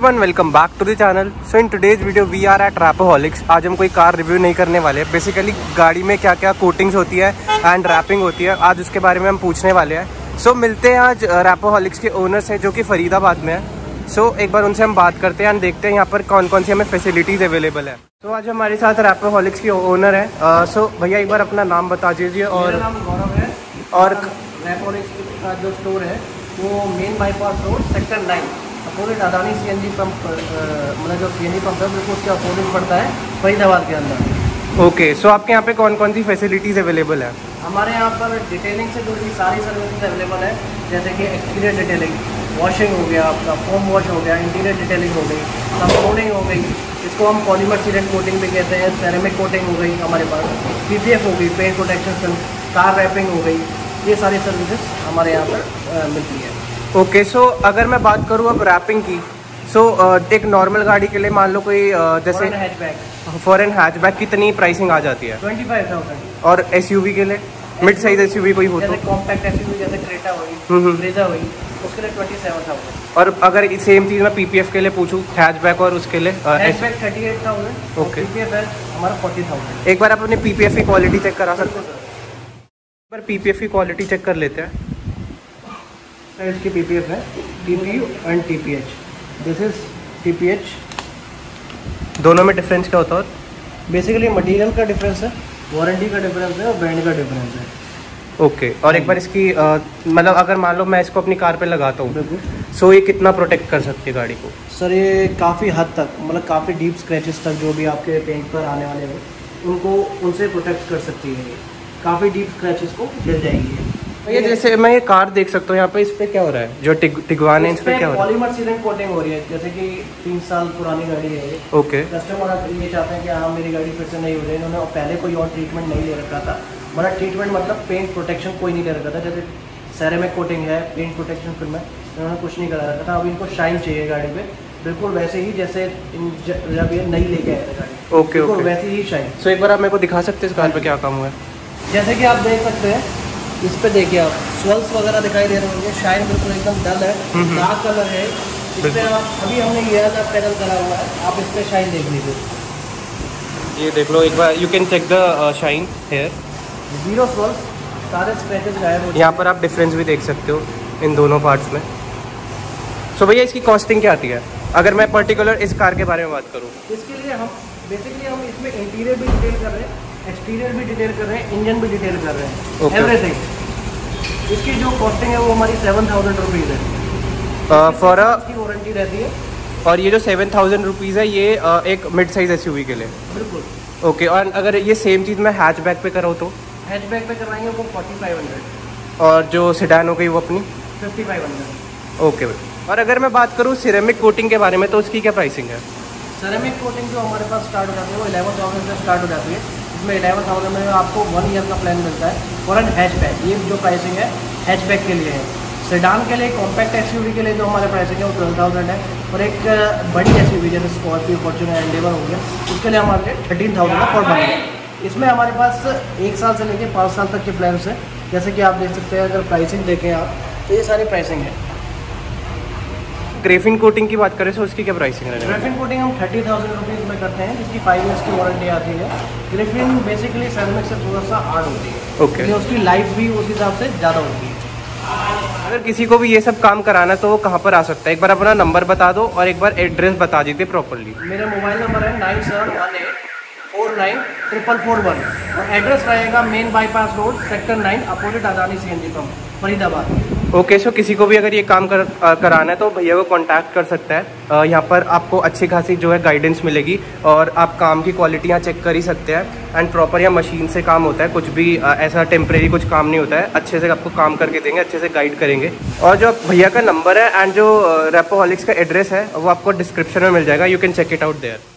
Everyone, welcome back to the channel. So in today's video we are at Wrapoholics. आज हम कोई car review नहीं करने वाले। बेसिकली गाड़ी में क्या क्या कोटिंग्स होती है एंड रैपिंग होती है, आज उसके बारे में हम पूछने वाले हैं। सो मिलते हैं आज रैपोहॉलिक्स के ओनर्स हैं जो कि फरीदाबाद में है। सो एक बार उनसे हम बात करते हैं एंड देखते हैं यहाँ पर कौन कौन सी हमें फैसिलिटीज़ अवेलेबल है। तो आज हमारे साथ रैपोहॉलिक्स के ओनर है। सो भैया एक बार अपना नाम बता दीजिए। और नाम गौरव है और रैपोहॉलिक्स का जो स्टोर है वो main bypass road sector 9 opposite Adani CNG pump, मतलब जो सीएनजी पंप है बिल्कुल उसके अपोजिट पड़ता है फरीदाबाद के अंदर। ओके, सो आपके यहाँ पे कौन कौन सी फैसिलिटीज़ अवेलेबल है? हमारे यहाँ पर डिटेलिंग से जुड़ी सारी सर्विसेज अवेलेबल है, जैसे कि एक्सटीरियर डिटेलिंग, वॉशिंग हो गया, आपका फोम वॉश हो गया, इंटीरियर डिटेलिंग हो गई, कंपाउंडिंग हो गई, इसको हम पॉलीमर सीलेंट कोटिंग भी कहते हैं, सेरेमिक कोटिंग हो गई हमारे पास, पीपीएफ हो गई, paint protection film, car wrapping हो गई, ये सारी सर्विसेज हमारे यहाँ पर मिलती है। ओके, सो अगर मैं बात करूँ अब रैपिंग की, सो एक नॉर्मल गाड़ी के लिए मान लो कोई जैसे फॉरेन हैचबैक कितनी प्राइसिंग आ जाती है? 25,000। और एसयूवी के लिए मिड साइज एसयूवी कोई हो तो कॉम्पैक्ट एसयूवी जैसे क्रेटा हुई, ब्रेजा हुई, उसके लिए 27,000। और अगर सेम चीज़ मैं पीपीएफ के लिए पूछूँ हैचबैक और उसके लिए हैचबैक 38,000। ओके, पीपीएफ है हमारा 40,000। एक बार आप अपने पीपीएफ की क्वालिटी चेक करा सकते हो? एक बार पीपीएफ की क्वालिटी चेक कर लेते हैं। इसकी पीपीएफ है TPU and TPH. This is TPH. दोनों में डिफरेंस क्या होता है? बेसिकली मटेरियल का डिफरेंस है, वारंटी का डिफरेंस है और ब्रांड का डिफरेंस है। ओके, और एक बार इसकी मतलब अगर मान लो मैं इसको अपनी कार पे लगाता हूँ, बिल्कुल, सो ये कितना प्रोटेक्ट कर सकती है गाड़ी को? सर ये काफ़ी हद तक, मतलब काफ़ी डीप स्क्रैचेस तक जो भी आपके पेंट पर आने वाले हैं उनको, उनसे प्रोटेक्ट कर सकती है। ये काफ़ी डीप स्क्रैचेस को मिल जाएगी। ये जैसे मैं ये कार देख सकता हूँ, यहाँ पे इस पे क्या हो रहा है? जो टिगवान है इस पे क्या हो रहा है? पॉलीमर सीलेंट कोटिंग हो रही है, जैसे कि 3 साल पुरानी गाड़ी है ये। ओके, कस्टमर ये चाहते हैं कि हाँ मेरी गाड़ी फिर से नहीं हो रही है, इन्होंने पहले कोई और ट्रीटमेंट नहीं ले रखा था। मतलब ट्रीटमेंट मतलब पेंट प्रोटेक्शन कोई नहीं ले रखा था, जैसे सेरेमिक कोटिंग है, पेंट प्रोटेक्शन फिल्म है, इन्होंने कुछ नहीं करा रखा था। अब इनको शाइन चाहिए गाड़ी पे, बिल्कुल वैसे ही जैसे जब ये नई लेके आए थे गाड़ी। ओके ओके, वैसे ही शाइन। सो एक बार आप मेरे को दिखा सकते हैं इस कार पे क्या काम हुआ है? जैसे कि आप देख सकते हैं, इस पे देखिए आप स्वेल्स वगैरह दिखाई दे रहे होंगे, शाइन बिल्कुल एकदम डल है, डार्क कलर है। इस पे आप अभी हमने ये वाला पैनल करा हुआ है, आप इस पे शाइन देख लीजिए। ये देख लो एक बार, you can check the shine here. Zero swirls, सारे स्क्रैचेस गायब हो। यहाँ पर आप डिफरेंस भी देख सकते हो इन दोनों पार्ट्स में। सो भैया इसकी कॉस्टिंग क्या आती है अगर मैं पर्टिकुलर इस कार के बारे में बात करूँ? इसके लिए हम बेसिकली हम इसमें इंटीरियर भी डिटेल कर रहे हैं, एक्सटीरियर भी डिटेल कर रहे हैं, इंजन भी डिटेल कर रहे हैं, एवरीथिंग। इसकी जो कॉस्टिंग है वो हमारी 7,000 रुपीज़ है फॉर की वारंटी रहती है। और ये जो 7,000 रुपीज़ है ये एक मिड साइज एसयूवी के लिए? बिल्कुल। ओके, और अगर ये सेम चीज़ मैं हैचबैक पे कराऊँ तो? हैचबैक पे करवाएंगे वो 4,500। और जो सेडान हो गई वो अपनी 5,500। ओके भाई। और अगर मैं बात करूँ सिरेमिक कोटिंग के बारे में तो उसकी क्या प्राइसिंग है? सेरेमिक कोटिंग जो हमारे पास स्टार्ट हो जाती है वो 11,000 से स्टार्ट हो जाती है। इसमें 11,000 में आपको 1 ईयर का प्लान मिलता है फॉर एन हैचबैक। ये जो प्राइसिंग है हैचबैक के लिए है। सेडान के लिए, कॉम्पैक्ट एसयूवी के लिए जो हमारे प्राइसिंग है वो 12,000 है। और एक बड़ी एसयूवी जैसे स्कॉर्पियो, फॉर्च्यूनर, एंडेवर हो गया, उसके लिए हमारे 13,000 का पर मंथ। इसमें हमारे पास 1 साल से लेकर 5 साल तक के प्लान्स हैं। जैसे कि आप देख सकते हैं, अगर प्राइसिंग देखें आप तो ये सारी प्राइसिंग है। ग्रेफिन कोटिंग की बात करें तो उसकी क्या प्राइसिंग है? ग्रेफिन कोटिंग हम 30,000 रुपीज़ में करते हैं, जिसकी 5 ईयर्स की वारंटी आती है। ग्रेफिन बेसिकली सेरेमिक से थोड़ा सा हार्ड होती है, ओके, उसकी लाइफ भी उस हिसाब से ज़्यादा होती है। अगर किसी को भी ये सब काम कराना है तो वो कहाँ पर आ सकता है? एक बार अपना नंबर बता दो और एक बार एड्रेस बता दीजिए प्रॉपरली। मेरा मोबाइल नंबर है 9718494441 और एड्रेस रहेगा main bypass road sector 9 opposite Adani CNG pump, Faridabad. Okay, so किसी को भी अगर ये काम कराना है तो भैया को कांटेक्ट कर सकता है। यहाँ पर आपको अच्छी खासी जो है गाइडेंस मिलेगी और आप काम की क्वालिटी यहाँ चेक कर ही सकते हैं। एंड प्रॉपर यहाँ मशीन से काम होता है, कुछ भी ऐसा टेम्परेरी कुछ काम नहीं होता है। अच्छे से आपको काम करके देंगे, अच्छे से गाइड करेंगे। और जो भैया का नंबर है एंड जो रैपोहॉलिक्स का एड्रेस है वो आपको डिस्क्रिप्शन में मिल जाएगा, you can check it out there.